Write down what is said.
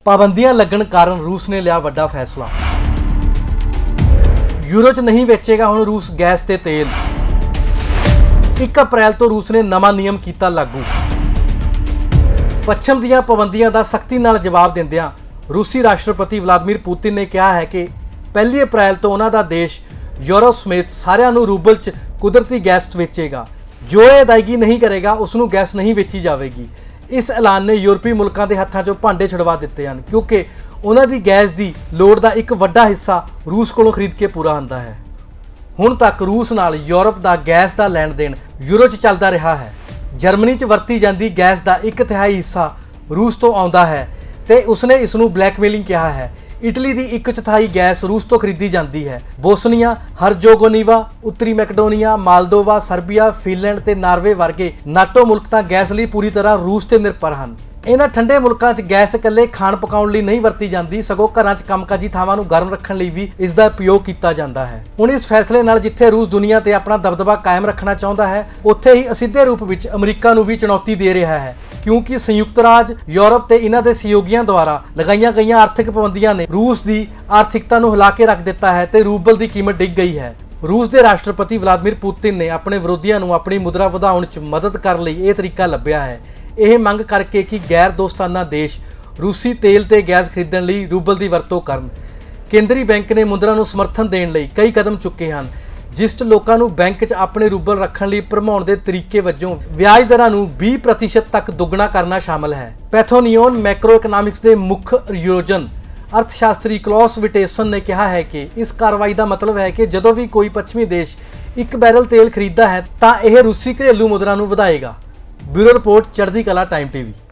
पाबंदियां लगन कारण रूस ने लिया वड्डा फैसला। यूरो च नहीं बेचेगा हुण रूस गैस ते तेल। 1 अप्रैल तो रूस ने नवा नियम किया लागू। पश्चिम दीयां पाबंदियां दा सख्ती नाल जवाब दिंदियां रूसी राष्ट्रपति व्लादिमीर पुतिन ने कहा है कि 1 अप्रैल तो उन्हां दा देश यूरो समेत सारिਆਂ ਨੂੰ रूबल च कुदरती गैस बेचेगा। जो ये अदायगी नहीं करेगा उसनों गैस नहीं बेची जाएगी। इस ऐलान ने यूरोपी मुल्कों के हत्थों चों भांडे छुड़वा दिते हैं क्योंकि उन्हां दी गैस की लोड़ का एक वड्डा हिस्सा रूस कोलों खरीद के पूरा होंदा है। हुण तक रूस नाल यूरोप का गैस का लैण देण यूरो च चलदा रहा है। जर्मनी च वरती जाती गैस का 1/3 हिस्सा रूस तो आउंदा है ते उसने इसनूं ब्लैकमेलिंग कहा है। इटली की 1/4 गैस रूस तो खरीदी जाती है। बोसनिया, हरजोगोनिवा, उत्तरी मैकेडोनिया, मालदोवा, सर्बिया, फिनलैंड ते नार्वे वर्गे नाटो मुल्क तां गैस लई पूरी तरह रूस ते निर्भर हैं। इन्हां ठंडे मुल्कां 'च गैस इकल्ले खाण पकाउण लई नहीं वरती जाती, सगों घरां 'च कामकाजी थावां नूं गर्म रखण लई भी इसका उपयोग किया जाता है। हुण इस फैसले नाल जिथे रूस दुनिया ते अपना दबदबा कायम रखना चाहुंदा है, उत्थे ही असिद्धे रूप विच अमरीका नूं भी चुनौती दे रहा है क्योंकि संयुक्त राज्य यूरोप ते इन्हां दे सहयोगियों द्वारा लगाईਆਂ गईਆਂ आर्थिक पाबंदियां ने रूस की आर्थिकता नूं हिला के रख दिता है ते रूबल की कीमत डिग गई है। रूस के राष्ट्रपति व्लादिमीर पुतिन ने अपने विरोधियों नूं अपनी मुद्रा वधाउण च मदद करने लई यह तरीका लभ्या है। यह मंग करके कि गैर दोस्ताना देश रूसी तेल ते गैस खरीदण लई रूबल की वरतों करन। केंद्री बैंक ने मुद्रा नूं समर्थन देण लई कई कदम चुके हैं, जिस लोगों को बैंक च अपने रूबल रखने लिए भरमाउण के तरीके वजों ब्याज दरां नूं 20% तक दुगना करना शामिल है। पैथोनियन मैक्रो इकनॉमिक्स के मुख्य योजन अर्थशास्त्री क्लॉस विटेसन ने कहा है कि इस कार्रवाई का मतलब है कि जदों भी कोई पश्चिमी देश 1 बैरल तेल खरीदता है तो यह रूसी घरेलू मुद्रा नूं वधाएगा। ब्यूरो रिपोर्ट, चढ़दी कला टाइम टीवी।